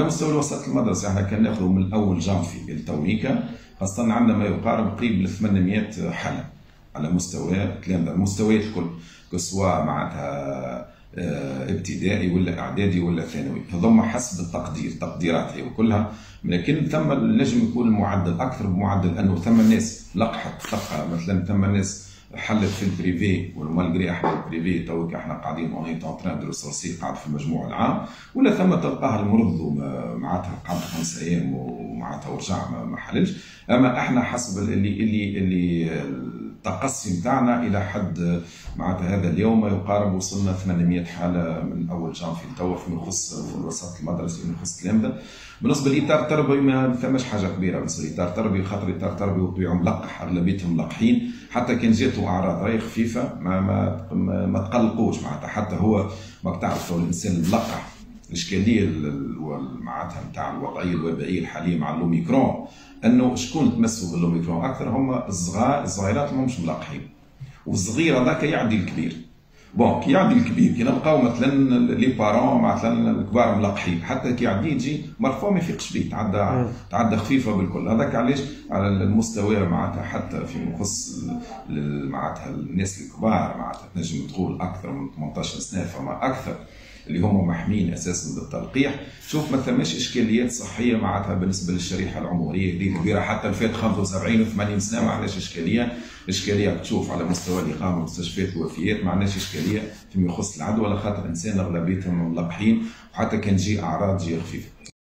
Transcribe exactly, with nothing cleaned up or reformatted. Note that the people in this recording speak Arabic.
على مستوى الوسط المدرسي احنا كان ناخذ من اول جانفي لتويكا، خاصه عندنا ما يقارب قريب من ثمانمائة حاله على مستوى التلامذه المستويات الكل، سواء معناتها ابتدائي ولا اعدادي ولا ثانوي، هذوما حسب التقدير تقديرات هي وكلها، لكن ثم نجم يكون المعدل اكثر بمعدل انه ثم ناس لقحت تلقى مثلا ثم ناس حلت في البريفي والمالغري احنا البريفي توك احنا قاعدين اوني تون ندرس روسي قاعد في المجموع العام، ولا ثم تلقاه المرض معناتها قعد خمس ايام ومعناتها ورجع ما حللش، اما احنا حسب اللي اللي اللي التقصي نتاعنا الى حد معناتها هذا اليوم يقارب وصلنا ثمانمائة حاله من اول جانفي لتوا فيما يخص في الوسط المدرسي فيما يخص التلامذه. بالنسبه للاطار التربوي ما ثماش حاجه كبيره بالنسبه للاطار التربوي، خاطر الاطار التربوي وطبيعه ملقح اغلبيتهم ملقحين، حتى كان جاتوا اعراض راهي خفيفه ما ما ما تقلقوش معناتها، حتى هو ما تعرف الانسان الملقح الاشكاليه معناتها نتاع الوضعيه الوبائيه الحاليه مع الاوميكرون انه شكون تمسوا بالاوميكرون اكثر هم الصغار الصغيرات اللي ماهمش ملقحين، والصغير هذاك يعدي الكبير. بون كي يعدي الكبير كي نلقاو مثلا لي بارون مثلا الكبار ملقحين، حتى كي يعدي يجي مرفوع ما يفيقش به، تعدى تعدى خفيفه بالكل. هذاك علاش على المستوى معناتها حتى فيما يخص معناتها الناس الكبار معناتها تنجم تقول اكثر من ثمانطاش سنه فما اكثر اللي هم محمين اساسا بالتلقيح، شوف ما ثماش اشكاليات صحيه معناتها بالنسبه للشريحه العمريه اللي كبيره، حتى الفات خمسة وسبعين و ثمانين سنه ما عندناش اشكاليه، اشكاليه تشوف على مستوى الاقامه والمستشفيات الوفيات ما عندناش اشكاليه فيما يخص العدوى، على خاطر انسان اغلبيتهم ملقحين، وحتى كان تجي اعراض تجي خفيفه.